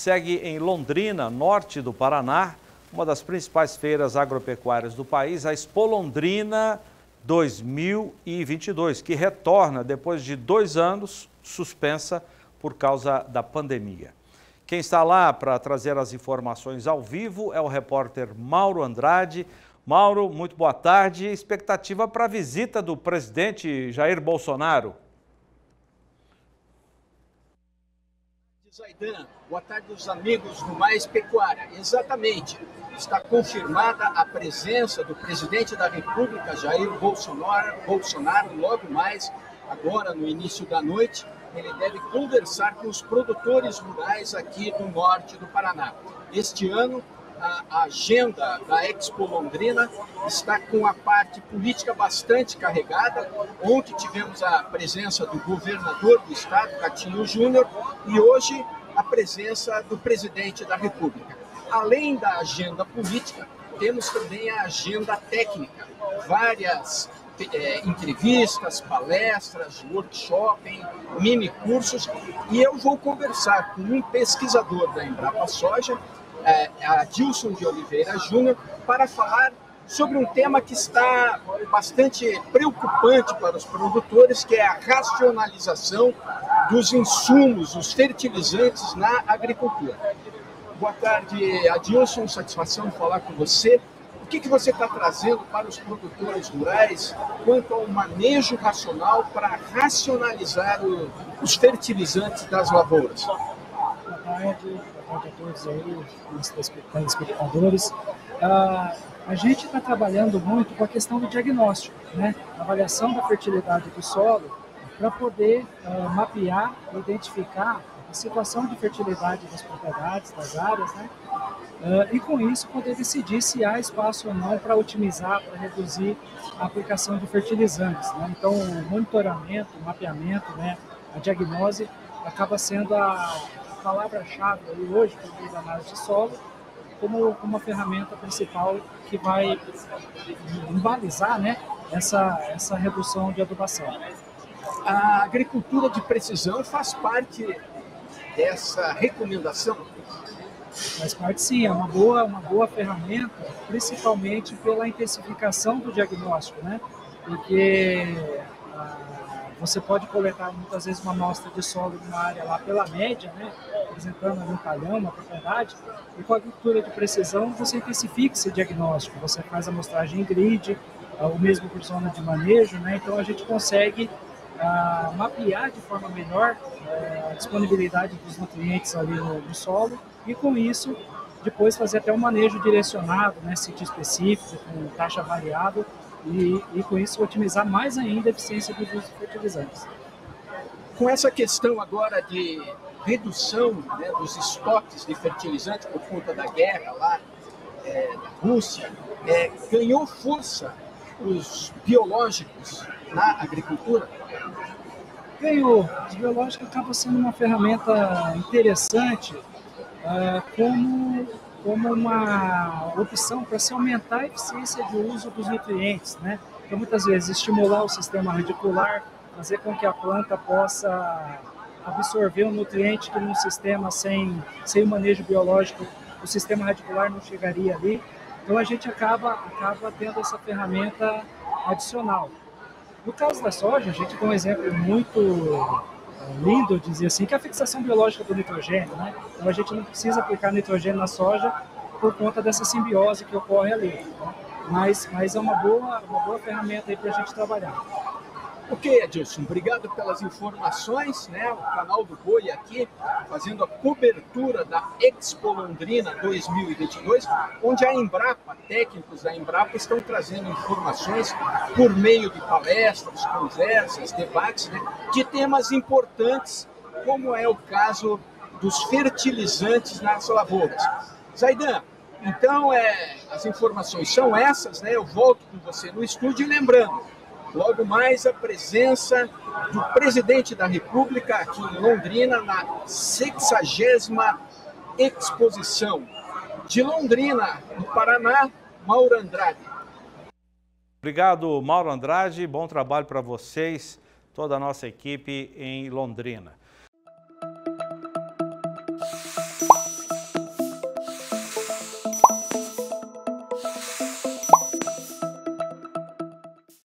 segue em Londrina, norte do Paraná, uma das principais feiras agropecuárias do país, a Expo Londrina 2022, que retorna depois de 2 anos suspensa por causa da pandemia. Quem está lá para trazer as informações ao vivo é o repórter Mauro Andrade. Mauro, muito boa tarde. Expectativa para a visita do presidente Jair Bolsonaro. Zaidan, boa tarde aos amigos do Mais Pecuária. Exatamente, está confirmada a presença do presidente da República, Jair Bolsonaro, logo mais, agora no início da noite. Ele deve conversar com os produtores rurais aqui do norte do Paraná. Este ano, a agenda da Expo Londrina está com a parte política bastante carregada. Ontem tivemos a presença do governador do estado, Catinho Júnior, e hoje a presença do presidente da República. Além da agenda política, temos também a agenda técnica, várias entrevistas, palestras, workshops, mini cursos, e eu vou conversar com um pesquisador da Embrapa Soja, Adilson de Oliveira Júnior, para falar sobre um tema que está bastante preocupante para os produtores, que é a racionalização dos insumos, os fertilizantes na agricultura. Boa tarde, Adilson, satisfação falar com você. O que você está trazendo para os produtores rurais quanto ao manejo racional para racionalizar os fertilizantes das lavouras? Boa tarde a todos aí, os telespectadores. A gente está trabalhando muito com a questão do diagnóstico, né? A avaliação da fertilidade do solo para poder mapear e identificar a situação de fertilidade das propriedades, das áreas, né? E com isso poder decidir se há espaço ou não para otimizar, para reduzir a aplicação de fertilizantes, né? Então, o monitoramento, o mapeamento, né? A diagnose acaba sendo a palavra-chave hoje, por meio da análise de solo, como uma ferramenta principal que vai balizar, né, essa redução de adubação. A agricultura de precisão faz parte dessa recomendação? Faz parte, sim, é uma boa ferramenta, principalmente pela intensificação do diagnóstico, né? Porque você pode coletar muitas vezes uma amostra de solo numa área lá pela média, né? Apresentando ali um talhão, uma propriedade, e com a agricultura de precisão você intensifica esse diagnóstico, você faz a amostragem em grid, o mesmo por zona de manejo, né? Então a gente consegue mapear de forma melhor a disponibilidade dos nutrientes ali no solo, e com isso depois fazer até um manejo direcionado, né, sítio específico, com taxa variável, e com isso otimizar mais ainda a eficiência do uso de fertilizantes. Com essa questão agora de redução, né, dos estoques de fertilizantes por conta da guerra lá da Rússia, ganhou força os biológicos na agricultura? Ganhou. Os biológicos acabam sendo uma ferramenta interessante como uma opção para se aumentar a eficiência de uso dos nutrientes, né? Então, muitas vezes, estimular o sistema radicular, fazer com que a planta possa absorver um nutriente que num sistema sem o manejo biológico, o sistema radicular não chegaria ali. Então, a gente acaba tendo essa ferramenta adicional. No caso da soja, a gente tem um exemplo muito lindo, dizer assim, que é a fixação biológica do nitrogênio, né? Então a gente não precisa aplicar nitrogênio na soja por conta dessa simbiose que ocorre ali, né? Mas é uma boa ferramenta aí para a gente trabalhar. Ok, Adilson, obrigado pelas informações, né? O canal do Boi aqui, fazendo a cobertura da Expo Londrina 2022, onde a Embrapa, técnicos da Embrapa, estão trazendo informações por meio de palestras, conversas, debates, né, de temas importantes, como é o caso dos fertilizantes nas lavouras. Zaidan, então as informações são essas, né? Eu volto com você no estúdio e lembrando, logo mais a presença do presidente da República aqui em Londrina, na 60ª exposição. De Londrina, no Paraná, Mauro Andrade. Obrigado, Mauro Andrade. Bom trabalho para vocês, toda a nossa equipe em Londrina.